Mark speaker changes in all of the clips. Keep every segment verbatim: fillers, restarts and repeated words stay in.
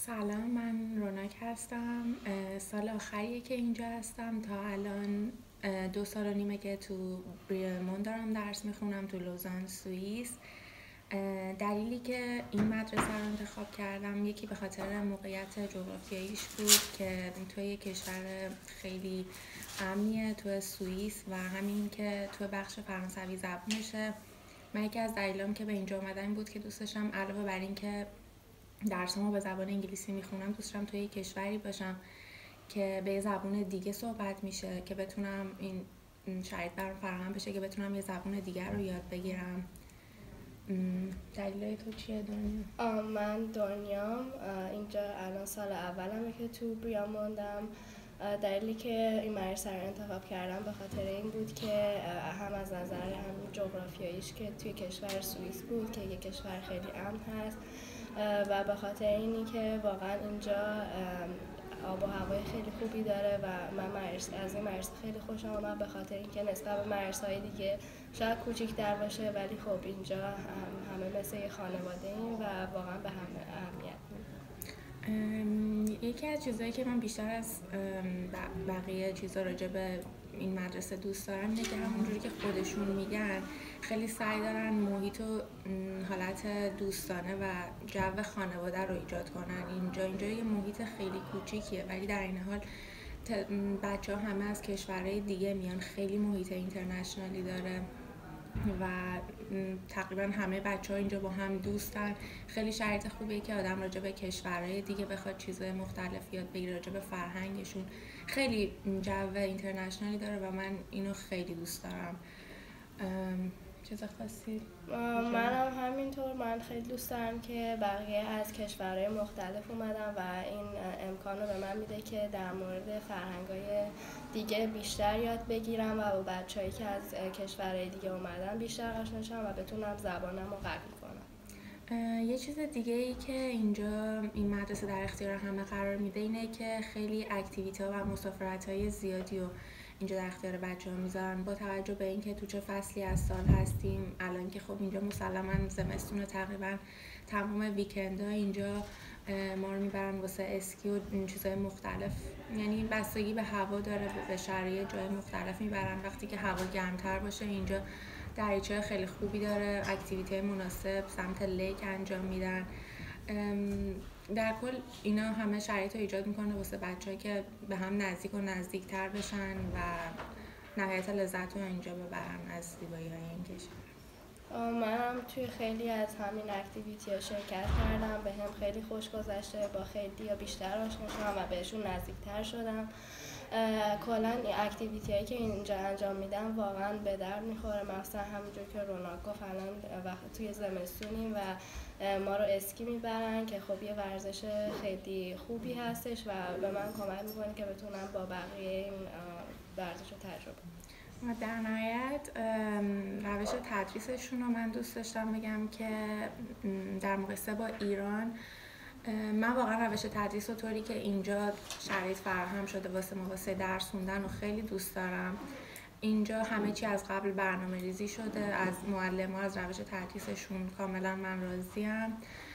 Speaker 1: سلام، من روناک هستم. سال آخریه که اینجا هستم. تا الان دو سال و نیمه که تو بریلمون دارم درس میخونم تو لوزان سوئیس. دلیلی که این مدرسه رو انتخاب کردم یکی به خاطر موقعیت جغرافیاییش بود که توی یک کشور خیلی امنیه تو سوئیس و همین که تو بخش فرانسوی زبونشه. من یکی از دلایلم که به اینجا اومدم این بود که دوست داشتم علاوه بر این که درسمو به زبان انگلیسی میخونم دوست دارم توی کشوری باشم که به زبان دیگه صحبت میشه که بتونم این شرایط برام فراهم بشه که بتونم یه زبان دیگر رو یاد بگیرم. دلیل تو چیه دنیا؟
Speaker 2: من دنیام. اینجا الان سال اولمه که تو بریلموندم. دلیلی که این مدرسه رو انتخاب کردم به خاطر این بود که هم از نظر هم جغرافیاییش که توی کشور سوئیس بود که یه کشور خیلی امن هست و به خاطر اینی که واقعا اینجا آب و هوای خیلی خوبی داره و من از این مدرسه خیلی خوشم اومد به خاطر اینکه نسبت به مدرسه‌های دیگه شاید کوچیک‌تر باشه ولی خب اینجا هم همه مثل یه خانواده ایم و واقعا به همه اهمیت میدیم.
Speaker 1: یکی از چیزایی که من بیشتر از بقیه چیزا راجع به این مدرسه دوست دارم اینه که همونجوری که خودشون میگن خیلی سعی دارن محیط و حالت دوستانه و جو خانواده رو ایجاد کنن. اینجا اینجا یه محیط خیلی کوچیکیه ولی در این حال بچه ها همه از کشورهای دیگه میان، خیلی محیط اینترنشنالی داره و تقریبا همه بچه ها اینجا با هم دوستن. خیلی شرایط خوبیه که آدم راجع به کشورهای دیگه بخواد چیزهای مختلف یاد بگیره، راجع به فرهنگشون. خیلی جو اینترنشنالی داره و من اینو خیلی دوست دارم. چیز خاصی؟
Speaker 2: منم همینطور. من خیلی دوست دارم که بقیه از کشورهای مختلف اومدن و این امکان رو به من میده که در مورد فرهنگ‌های دیگه بیشتر یاد بگیرم و با بچه‌هایی که از کشورهای دیگه اومدن بیشتر آشنا شم و بتونم زبانم رو قوی کنم.
Speaker 1: یه چیز دیگه ای که اینجا این مدرسه در اختیار همه قرار میده اینه که خیلی اکتیویته و مسافرت‌های زیادی و اینجا در اختیار بچه‌ها میذارن. با توجه به اینکه تو چه فصلی از سال هستیم الان که خب اینجا مسلماً زمستون تقریبا تمام ویکندها اینجا ما رو میبرن واسه اسکی و چیزای مختلف، یعنی بستگی به هوا داره، به شرایط جای مختلف میبرن. وقتی که هوا گرمتر باشه اینجا دریاچه خیلی خوبی داره، اکتیویته مناسب سمت لیک انجام میدن. در کل اینا همه شرایط رو ایجاد میکنه واسه بچه‌ها که به هم نزدیک و نزدیکتر بشن و نهایت لذت رو اینجا ببرن از زیبایی های این کشور.
Speaker 2: منم توی خیلی از همین اکتیویتی ها شرکت کردم، به هم خیلی خوش گذشته، با خیلی یا بیشتر آشنا شدم و بهشون نزدیکتر شدم. کلا این اکتیویتی هایی که اینجا انجام میدم واقعا به درد میخوره، مثلا همونجور که روناک گفت الان وقت توی زمستونیم و ما رو اسکی میبرن که خب یه ورزش خیلی خوبی هستش و به من کمک میکنه که بتونم با بقیه این ورزش رو تجربه کنم.
Speaker 1: و در نهایت روش تدریسشون رو من دوست داشتم بگم که در مقایسه با ایران من واقعا روش تدریس و طوری که اینجا شرایط فراهم شده واسه ما واسه درس خوندن و خیلی دوست دارم. اینجا همه چی از قبل برنامه ریزی شده، از معلم‌ها، از روش تدریسشون کاملا من راضیم.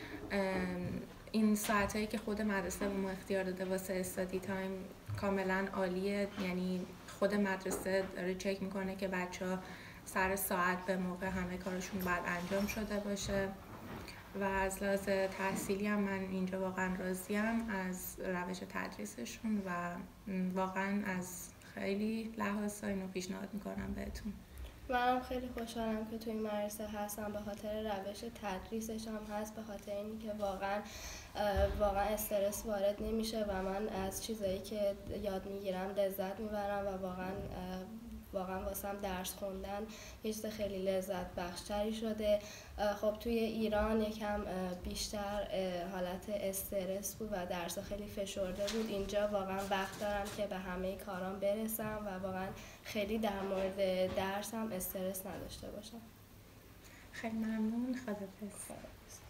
Speaker 1: این ساعتایی که خود مدرسه به ما اختیار داده واسه استادی تایم کاملا عالیه، یعنی خود مدرسه داره چک میکنه که بچه‌ها سر ساعت به موقع همه کارشون باید انجام شده باشه و از لحاظ تحصیلی هم من اینجا واقعا راضیم از روش تدریسشون و واقعا از خیلی لحاظا اینو پیشنهاد میکنم بهتون.
Speaker 2: منم خیلی خوشحالم که توی این مدرسه هستم، به خاطر روش تدریسش هم هست، به خاطر اینکه واقعا واقعا استرس وارد نمیشه و من از چیزایی که یاد میگیرم لذت میبرم و واقعا واقعا واسم درس خوندن یه چیز خیلی لذت بخشتری شده. خب توی ایران یکم بیشتر حالت استرس بود و درس خیلی فشرده بود. اینجا واقعا وقت دارم که به همه کارام برسم و واقعا خیلی در مورد درسم استرس نداشته باشم.
Speaker 1: خیلی ممنون. خداحافظ.